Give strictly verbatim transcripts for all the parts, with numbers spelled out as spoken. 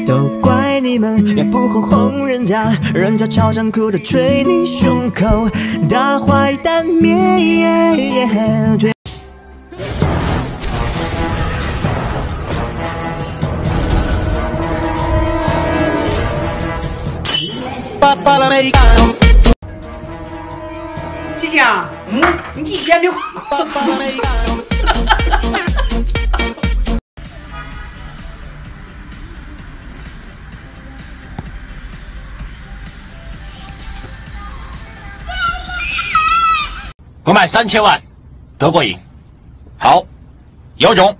都怪你们也不哄哄人家，人家超想哭的捶你胸口，大坏蛋灭。 七星，嗯，你一天没换过。 我买三千万，德国赢。好，有种。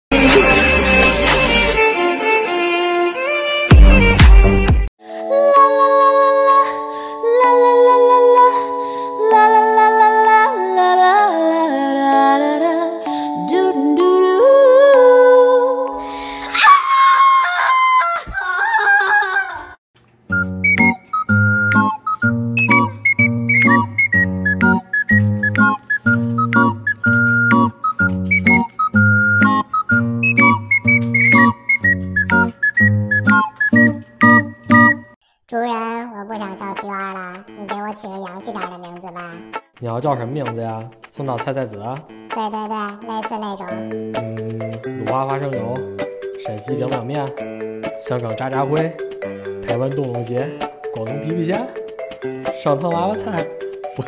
主人，我不想叫 Q 二了，你给我起个洋气点的名字吧。 你要叫什么名字呀？松岛菜菜子啊？ 对对对，类似那种。 嗯，鲁花花生油，陕西凉凉面，香港渣渣辉，台湾冻冻鞋，广东皮皮虾，上汤娃娃菜，福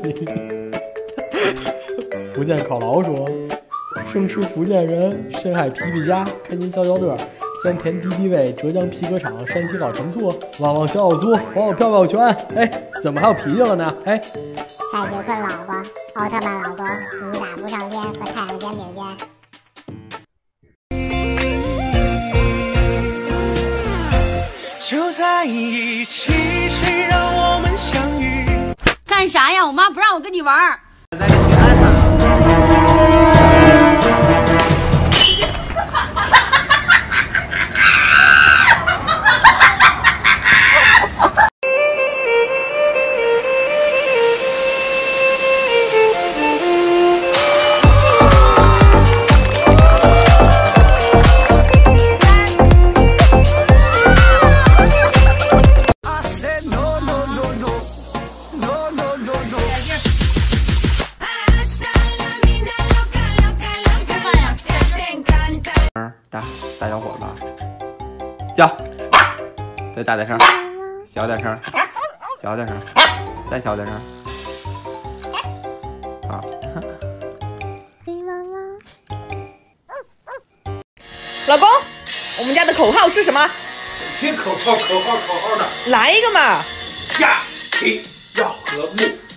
福建烤老鼠，生吃福建人，深海皮皮虾，开心消消乐。酸甜敌敌畏，浙江皮革厂，山西老陈醋，旺旺小小酥，旺旺飘飘拳。哎，怎么还有脾气了呢？哎， 蔡徐坤老婆，奥特曼老公，你打不上天和太阳肩并肩。 就在一起，谁让我们相遇？ 干啥呀？我妈不让我跟你玩儿。 大大小伙吧，叫，再大点声，小点声，小点声，再小点声，好。 飞妈妈， 老公，我们家的口号是什么？ 天口号口号口号的， 来一个嘛！ 家庭要和睦。